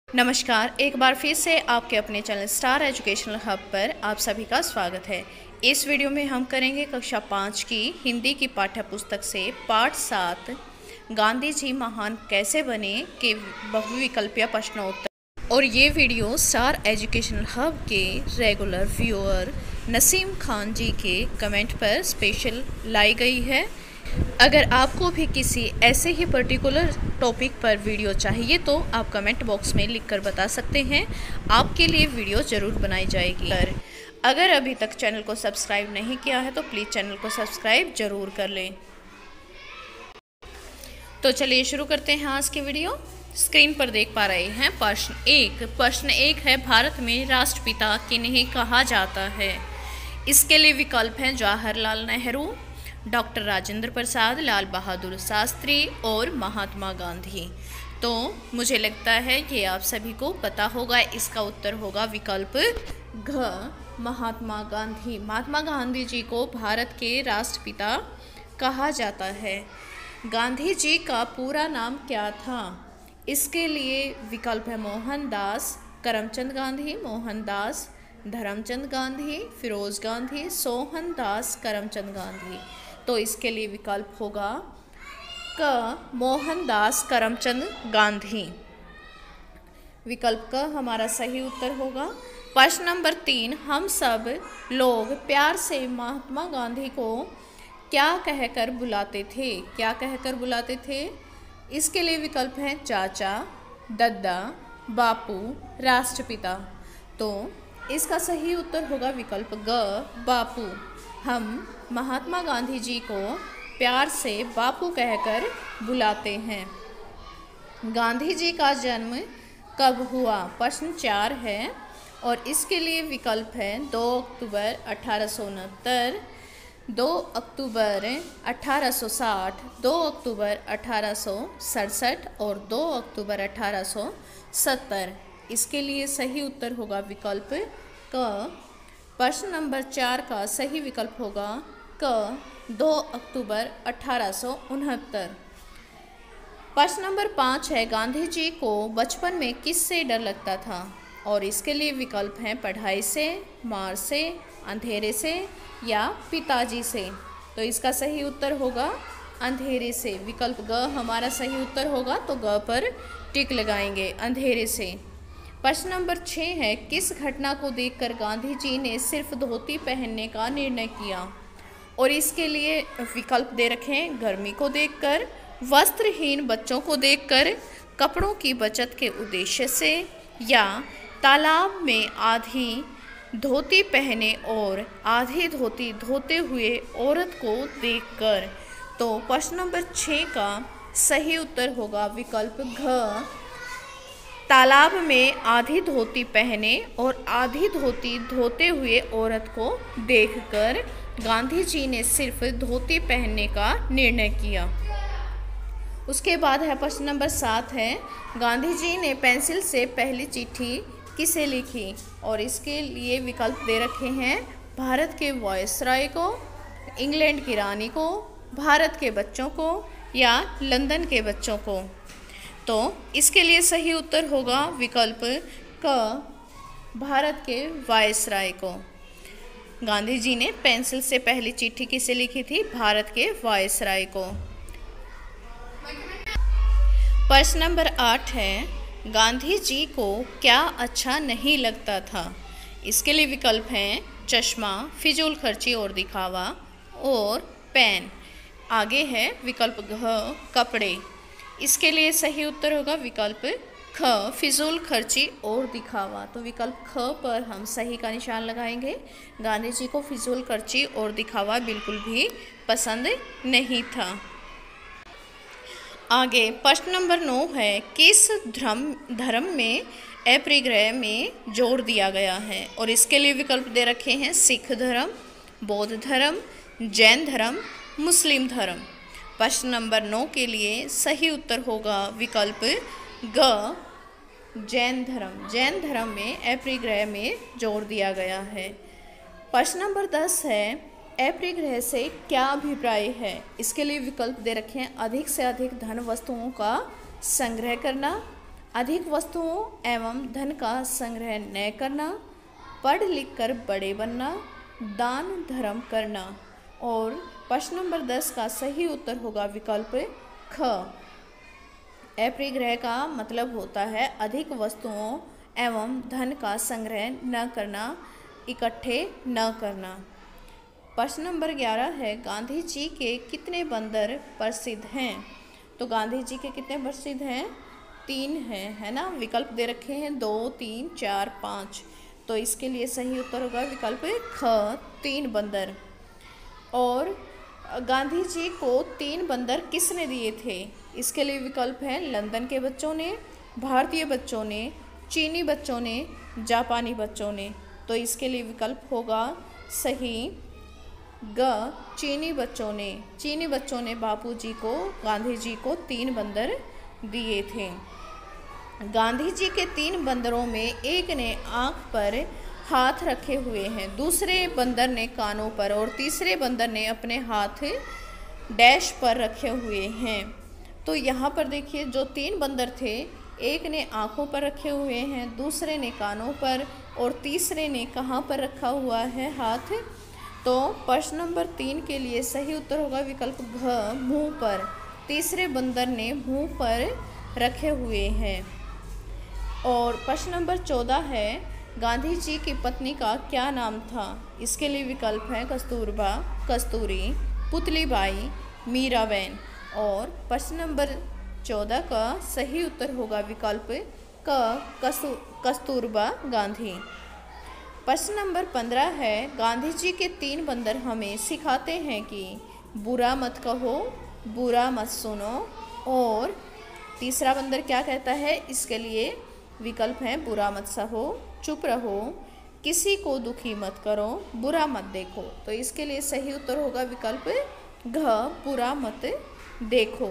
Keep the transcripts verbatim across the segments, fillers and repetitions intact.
नमस्कार, एक बार फिर से आपके अपने चैनल स्टार एजुकेशनल हब पर आप सभी का स्वागत है। इस वीडियो में हम करेंगे कक्षा पाँच की हिंदी की पाठ्य पुस्तक से पाठ सात गांधी जी महान कैसे बने के बहुविकल्पीय प्रश्नोत्तर। और ये वीडियो स्टार एजुकेशनल हब के रेगुलर व्यूअर नसीम खान जी के कमेंट पर स्पेशल लाई गई है। अगर आपको भी किसी ऐसे ही पर्टिकुलर टॉपिक पर वीडियो चाहिए तो आप कमेंट बॉक्स में लिखकर बता सकते हैं, आपके लिए वीडियो ज़रूर बनाई जाएगी। अगर अभी तक चैनल को सब्सक्राइब नहीं किया है तो प्लीज़ चैनल को सब्सक्राइब ज़रूर कर लें। तो चलिए शुरू करते हैं आज की वीडियो। स्क्रीन पर देख पा रहे हैं प्रश्न एक। प्रश्न एक है, भारत में राष्ट्रपिता किन्हें कहा जाता है? इसके लिए विकल्प हैं जवाहरलाल नेहरू, डॉक्टर राजेंद्र प्रसाद, लाल बहादुर शास्त्री और महात्मा गांधी। तो मुझे लगता है कि आप सभी को पता होगा, इसका उत्तर होगा विकल्प घ, महात्मा गांधी। महात्मा गांधी जी को भारत के राष्ट्रपिता कहा जाता है। गांधी जी का पूरा नाम क्या था? इसके लिए विकल्प है मोहनदास करमचंद गांधी, मोहनदास धर्मचंद गांधी, फिरोज गांधी, सोहनदास करमचंद गांधी। तो इसके लिए विकल्प होगा क, मोहनदास करमचंद गांधी। विकल्प क हमारा सही उत्तर होगा। प्रश्न नंबर तीन, हम सब लोग प्यार से महात्मा गांधी को क्या कहकर बुलाते थे? क्या कहकर बुलाते थे? इसके लिए विकल्प हैं चाचा, दद्दा, बापू, राष्ट्रपिता। तो इसका सही उत्तर होगा विकल्प ग, बापू। हम महात्मा गांधी जी को प्यार से बापू कहकर बुलाते हैं। गांधी जी का जन्म कब हुआ? प्रश्न चार है और इसके लिए विकल्प है दो अक्टूबर अठारह सौ उनहत्तर, दो अक्टूबर अठारह सौ साठ, दो अक्टूबर अठारह सौ सड़सठ और दो अक्टूबर अठारह सौ सत्तर। इसके लिए सही उत्तर होगा विकल्प क। प्रश्न नंबर चार का सही विकल्प होगा क, दो अक्टूबर अठारह सौ उनहत्तर। प्रश्न नंबर पाँच है, गांधी जी को बचपन में किससे डर लगता था? और इसके लिए विकल्प हैं पढ़ाई से, मार से, अंधेरे से या पिताजी से। तो इसका सही उत्तर होगा अंधेरे से। विकल्प ग हमारा सही उत्तर होगा, तो ग पर टिक लगाएंगे, अंधेरे से। प्रश्न नंबर छः है, किस घटना को देखकर गांधी जी ने सिर्फ धोती पहनने का निर्णय किया? और इसके लिए विकल्प दे रखे हैं गर्मी को देखकर, वस्त्रहीन बच्चों को देखकर, कपड़ों की बचत के उद्देश्य से या तालाब में आधी धोती पहने और आधी धोती धोते हुए औरत को देखकर। तो प्रश्न नंबर छः का सही उत्तर होगा विकल्प घ, तालाब में आधी धोती पहने और आधी धोती धोते हुए औरत को देखकर गांधी जी ने सिर्फ धोती पहनने का निर्णय किया। उसके बाद है प्रश्न नंबर सात है, गांधी जी ने पेंसिल से पहली चिट्ठी किसे लिखी? और इसके लिए विकल्प दे रखे हैं भारत के वायसराय को, इंग्लैंड की रानी को, भारत के बच्चों को या लंदन के बच्चों को। तो इसके लिए सही उत्तर होगा विकल्प क, भारत के वायसराय को। गांधी जी ने पेंसिल से पहली चिट्ठी किसे लिखी थी? भारत के वायसराय को। प्रश्न नंबर आठ है, गांधी जी को क्या अच्छा नहीं लगता था? इसके लिए विकल्प हैं चश्मा, फिजूल खर्ची और दिखावा और पेन। आगे है विकल्प घ, कपड़े। इसके लिए सही उत्तर होगा विकल्प ख, फिजूल खर्ची और दिखावा। तो विकल्प ख पर हम सही का निशान लगाएंगे। गांधी जी को फिजूल खर्ची और दिखावा बिल्कुल भी पसंद नहीं था। आगे प्रश्न नंबर नौ है, किस धर्म धर्म में अपरिग्रह में जोर दिया गया है? और इसके लिए विकल्प दे रखे हैं सिख धर्म, बौद्ध धर्म, जैन धर्म, मुस्लिम धर्म। प्रश्न नंबर नौ के लिए सही उत्तर होगा विकल्प ग, जैन धर्म। जैन धर्म में अपरिग्रह में जोर दिया गया है। प्रश्न नंबर दस है, अपरिग्रह से क्या अभिप्राय है? इसके लिए विकल्प दे रखे हैं अधिक से अधिक धन वस्तुओं का संग्रह करना, अधिक वस्तुओं एवं धन का संग्रह न करना, पढ़ लिख कर बड़े बनना, दान धर्म करना। और प्रश्न नंबर दस का सही उत्तर होगा विकल्प ख। अपरिग्रह का मतलब होता है अधिक वस्तुओं एवं धन का संग्रह न करना, इकट्ठे न करना। प्रश्न नंबर ग्यारह है गांधी जी के कितने बंदर प्रसिद्ध हैं? तो गांधी जी के कितने प्रसिद्ध हैं? तीन हैं, है ना। विकल्प दे रखे हैं दो, तीन, चार, पाँच। तो इसके लिए सही उत्तर होगा विकल्प ख, तीन बंदर। और गांधी जी को तीन बंदर किसने दिए थे? इसके लिए विकल्प है लंदन के बच्चों ने, भारतीय बच्चों ने, चीनी बच्चों ने, जापानी बच्चों ने। तो इसके लिए विकल्प होगा सही ग, चीनी बच्चों ने। चीनी बच्चों ने बापूजी को, गांधी जी को तीन बंदर दिए थे। गांधी जी के तीन बंदरों में एक ने आंख पर हाथ रखे हुए हैं, दूसरे बंदर ने कानों पर और तीसरे बंदर ने अपने हाथ डैश पर रखे हुए हैं। तो यहाँ पर देखिए जो तीन बंदर थे, एक ने आंखों पर रखे हुए हैं, दूसरे ने कानों पर और तीसरे ने कहाँ पर रखा हुआ है? हाथ। तो प्रश्न नंबर तीन के लिए सही उत्तर होगा विकल्प घ, मुंह पर। तीसरे बंदर ने मुंह पर रखे हुए हैं। और प्रश्न नंबर चौदह है गांधी जी की पत्नी का क्या नाम था? इसके लिए विकल्प है कस्तूरबा, कस्तूरी, पुतलीबाई, मीराबेन। और प्रश्न नंबर चौदह का सही उत्तर होगा विकल्प क, कस्तू कस्तूरबा गांधी। प्रश्न नंबर पंद्रह है गांधी जी के तीन बंदर हमें सिखाते हैं कि बुरा मत कहो, बुरा मत सुनो। और तीसरा बंदर क्या कहता है? इसके लिए विकल्प है बुरा मत सहो, चुप रहो, किसी को दुखी मत करो, बुरा मत देखो। तो इसके लिए सही उत्तर होगा विकल्प घ, बुरा मत देखो।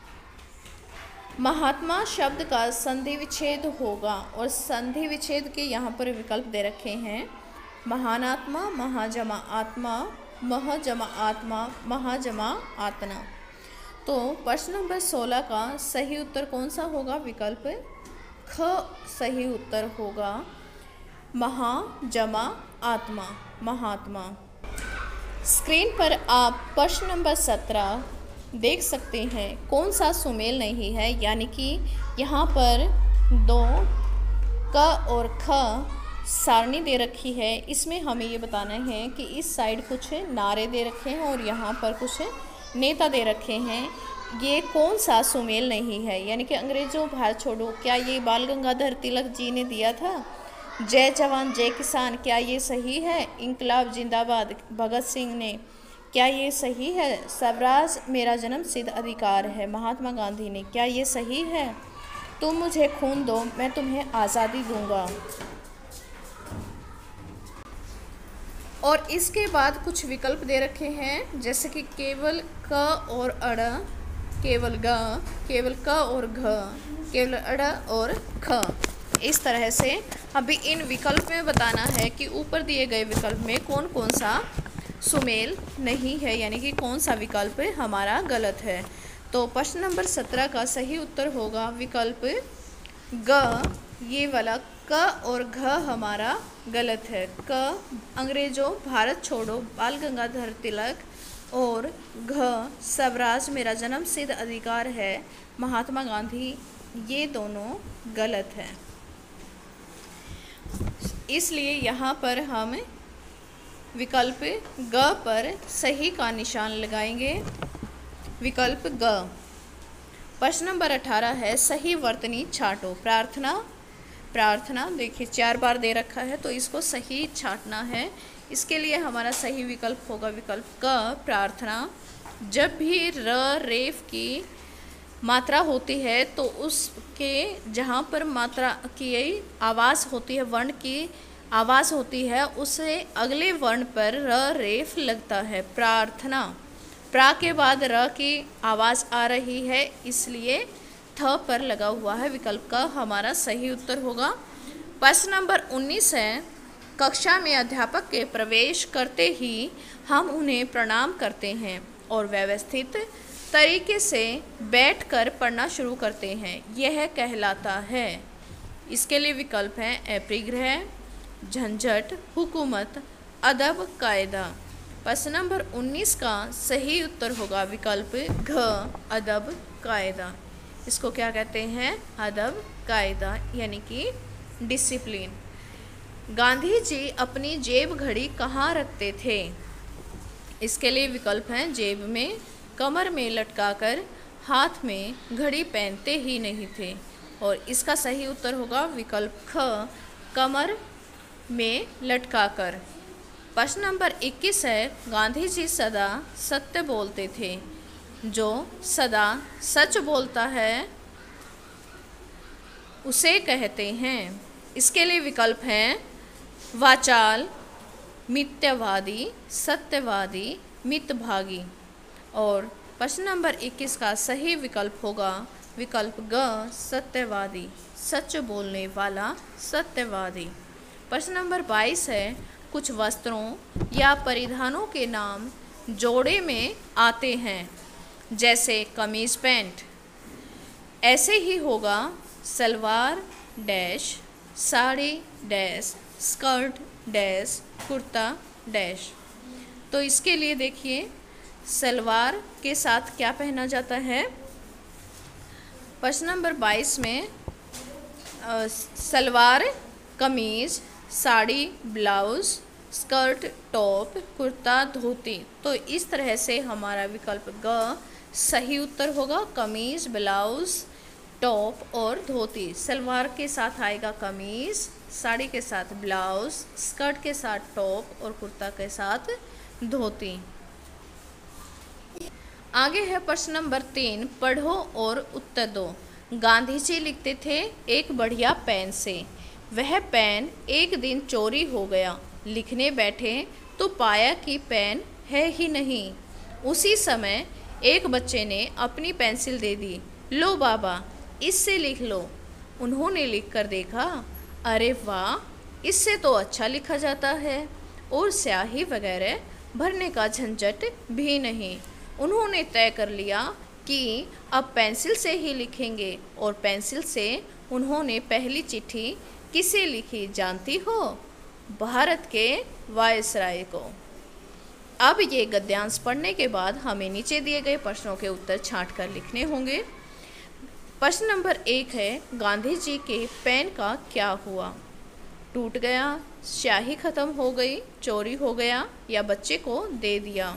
महात्मा शब्द का संधि विच्छेद होगा और संधि विच्छेद के यहाँ पर विकल्प दे रखे हैं महान आत्मा, महाजमा आत्मा, महजमा आत्मा, महाजमा आत्मा। तो प्रश्न नंबर सोलह का सही उत्तर कौन सा होगा? विकल्प ख सही उत्तर होगा महाजमा आत्मा, महात्मा। स्क्रीन पर आप प्रश्न नंबर सत्रह देख सकते हैं कौन सा सुमेल नहीं है, यानी कि यहाँ पर दो क और ख सारणी दे रखी है। इसमें हमें ये बताना है कि इस साइड कुछ नारे दे रखे हैं और यहाँ पर कुछ नेता दे रखे हैं। ये कौन सा सुमेल नहीं है? यानी कि अंग्रेजों भारत छोड़ो, क्या ये बाल गंगाधर तिलक जी ने दिया था? जय जवान जय किसान, क्या ये सही है? इंकलाब जिंदाबाद भगत सिंह ने, क्या ये सही है? स्वराज मेरा जन्म सिद्ध अधिकार है महात्मा गांधी ने, क्या ये सही है? तुम मुझे खून दो मैं तुम्हें आज़ादी दूंगा। और इसके बाद कुछ विकल्प दे रखे हैं जैसे कि केवल क और अड़, केवल ग, केवल क और घ, केवल अड़ और ख। इस तरह से अभी इन विकल्प में बताना है कि ऊपर दिए गए विकल्प में कौन कौन सा सुमेल नहीं है, यानी कि कौन सा विकल्प हमारा गलत है। तो प्रश्न नंबर सत्रह का सही उत्तर होगा विकल्प ग, ये वाला क और घ हमारा गलत है। क अंग्रेजों भारत छोड़ो बाल गंगाधर तिलक और घ स्वराज मेरा जन्म सिद्ध अधिकार है महात्मा गांधी, ये दोनों गलत है। इसलिए यहाँ पर हम विकल्प ग पर सही का निशान लगाएंगे, विकल्प ग। प्रश्न नंबर अठारह है सही वर्तनी छाटो। प्रार्थना, प्रार्थना देखिए चार बार दे रखा है तो इसको सही छाटना है। इसके लिए हमारा सही विकल्प होगा विकल्प क, प्रार्थना। जब भी र रेफ की मात्रा होती है तो उसके जहाँ पर मात्रा की आवाज़ होती है, वर्ण की आवाज़ होती है, उसे अगले वर्ण पर र रेफ लगता है। प्रार्थना, प्रा के बाद र की आवाज़ आ रही है इसलिए थ पर लगा हुआ है। विकल्प का हमारा सही उत्तर होगा। प्रश्न नंबर उन्नीस है कक्षा में अध्यापक के प्रवेश करते ही हम उन्हें प्रणाम करते हैं और व्यवस्थित तरीके से बैठकर पढ़ना शुरू करते हैं, यह कहलाता है। इसके लिए विकल्प हैं अपरिग्रह, झंझट, हुकूमत, अदब, कायदा। प्रश्न नंबर उन्नीस का सही उत्तर होगा विकल्प घ, अदब, कायदा। इसको क्या कहते हैं? अदब, कायदा, यानी कि डिसिप्लिन। गांधी जी अपनी जेब घड़ी कहाँ रखते थे? इसके लिए विकल्प हैं जेब में, कमर में लटकाकर, हाथ में घड़ी पहनते ही नहीं थे। और इसका सही उत्तर होगा विकल्प ख, कमर में लटकाकर। प्रश्न नंबर इक्कीस है, गांधी जी सदा सत्य बोलते थे। जो सदा सच बोलता है उसे कहते हैं। इसके लिए विकल्प हैं वाचाल, मिथ्यावादी, सत्यवादी, मितभागी। और प्रश्न नंबर इक्कीस का सही विकल्प होगा विकल्प ग, सत्यवादी, सच बोलने वाला, सत्यवादी। प्रश्न नंबर बाईस है, कुछ वस्त्रों या परिधानों के नाम जोड़े में आते हैं, जैसे कमीज, पैंट। ऐसे ही होगा salwar dash, sari dash, skirt dash, kurta dash. तो इसके लिए देखिए सलवार के साथ क्या पहना जाता है। प्रश्न नंबर बाईस में आ, salwar kameez, sari blouse, skirt top, kurta dhoti. तो इस तरह से हमारा विकल्प ग सही उत्तर होगा। कमीज, ब्लाउज, टॉप और धोती। सलवार के साथ आएगा कमीज, साड़ी के साथ ब्लाउज, स्कर्ट के साथ टॉप और कुर्ता के साथ धोती। आगे है प्रश्न नंबर तीन, पढ़ो और उत्तर दो। गांधी जी लिखते थे एक बढ़िया पेन से। वह पेन एक दिन चोरी हो गया। लिखने बैठे तो पाया कि पेन है ही नहीं। उसी समय एक बच्चे ने अपनी पेंसिल दे दी। लो बाबा, इससे लिख लो। उन्होंने लिख कर देखा, अरे वाह, इससे तो अच्छा लिखा जाता है और स्याही वगैरह भरने का झंझट भी नहीं। उन्होंने तय कर लिया कि अब पेंसिल से ही लिखेंगे और पेंसिल से उन्होंने पहली चिट्ठी किसे लिखी जानती हो? भारत के वायसराय को। अब ये गद्यांश पढ़ने के बाद हमें नीचे दिए गए प्रश्नों के उत्तर छांट कर लिखने होंगे। प्रश्न नंबर एक है, गांधी जी के पेन का क्या हुआ? टूट गया, स्याही खत्म हो गई, चोरी हो गया या बच्चे को दे दिया?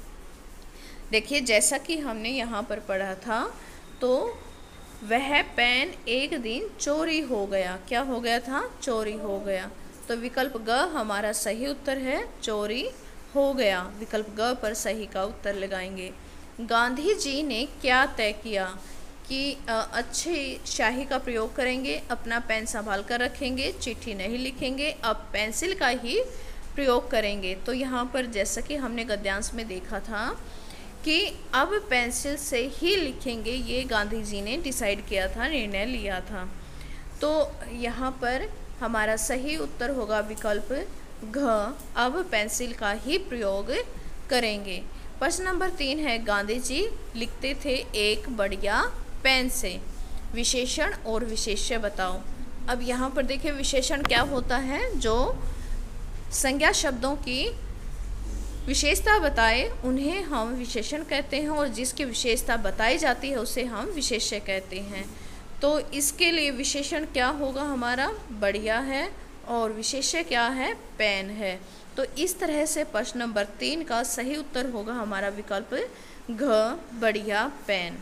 देखिए जैसा कि हमने यहाँ पर पढ़ा था, तो वह पेन एक दिन चोरी हो गया। क्या हो गया था? चोरी हो गया। तो विकल्प ग हमारा सही उत्तर है, चोरी हो गया। विकल्प ग पर सही का उत्तर लगाएंगे। गांधी जी ने क्या तय किया कि अच्छी स्याही का प्रयोग करेंगे, अपना पेन संभाल कर रखेंगे, चिट्ठी नहीं लिखेंगे, अब पेंसिल का ही प्रयोग करेंगे। तो यहाँ पर जैसा कि हमने गद्यांश में देखा था कि अब पेंसिल से ही लिखेंगे, ये गांधी जी ने डिसाइड किया था, निर्णय लिया था। तो यहाँ पर हमारा सही उत्तर होगा विकल्प घ, अब पेंसिल का ही प्रयोग करेंगे। प्रश्न नंबर तीन है, गांधी जी लिखते थे एक बढ़िया पेन से। विशेषण और विशेष्य बताओ। अब यहाँ पर देखिए विशेषण क्या होता है? जो संज्ञा शब्दों की विशेषता बताए उन्हें हम विशेषण कहते हैं और जिसकी विशेषता बताई जाती है उसे हम विशेष्य कहते हैं। तो इसके लिए विशेषण क्या होगा हमारा? बढ़िया है और विशेष्य क्या है? पेन है। तो इस तरह से प्रश्न नंबर तीन का सही उत्तर होगा हमारा विकल्प घ, बढ़िया पेन।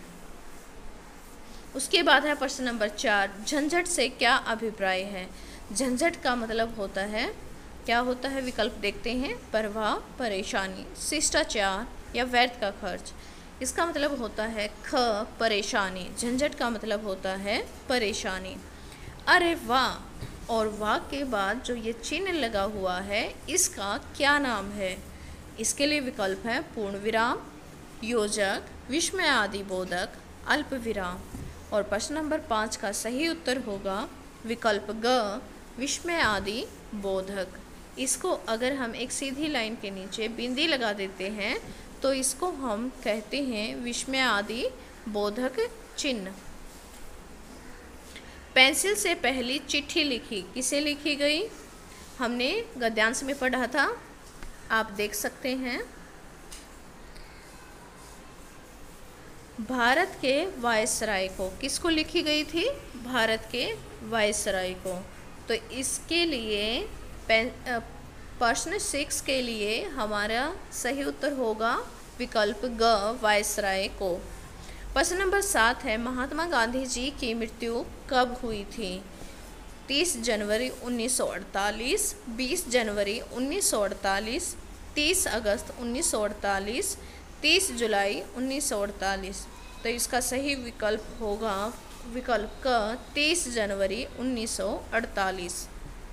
उसके बाद है प्रश्न नंबर चार, झंझट से क्या अभिप्राय है? झंझट का मतलब होता है, क्या होता है? विकल्प देखते हैं, प्रवाह, परेशानी, शिष्टाचार या व्यर्थ का खर्च। इसका मतलब होता है ख, परेशानी। झंझट का मतलब होता है परेशानी। अरे वाह और वाह के बाद जो ये चिन्ह लगा हुआ है इसका क्या नाम है? इसके लिए विकल्प है पूर्ण विराम, योजक, विस्मयादि बोधक, अल्प विराम। और प्रश्न नंबर पाँच का सही उत्तर होगा विकल्प ग, विस्मयादि बोधक। इसको अगर हम एक सीधी लाइन के नीचे बिंदी लगा देते हैं तो इसको हम कहते हैं विस्मय आदि बोधक चिन्ह। पेंसिल से पहली चिट्ठी लिखी किसे लिखी गई? हमने गद्यांश में पढ़ा था, आप देख सकते हैं। भारत के वायसराय को। किसको लिखी गई थी? भारत के वायसराय को। तो इसके लिए प्रश्न सिक्स के लिए हमारा सही उत्तर होगा विकल्प ग, वायसराय को। प्रश्न नंबर सात है, महात्मा गांधी जी की मृत्यु कब हुई थी? तीस जनवरी उन्नीस सौ अड़तालीस, बीस जनवरी उन्नीस सौ अड़तालीस, तीस अगस्त उन्नीस सौ अड़तालीस, तीस जुलाई उन्नीस सौ अड़तालीस। तो इसका सही विकल्प होगा विकल्प क, तीस जनवरी उन्नीस सौ अड़तालीस।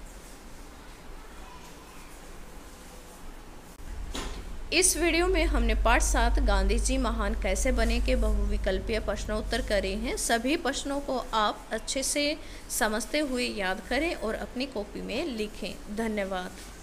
इस वीडियो में हमने पाठ सात गांधी जी महान कैसे बने के बहुविकल्पीय प्रश्नोत्तर करे हैं। सभी प्रश्नों को आप अच्छे से समझते हुए याद करें और अपनी कॉपी में लिखें। धन्यवाद।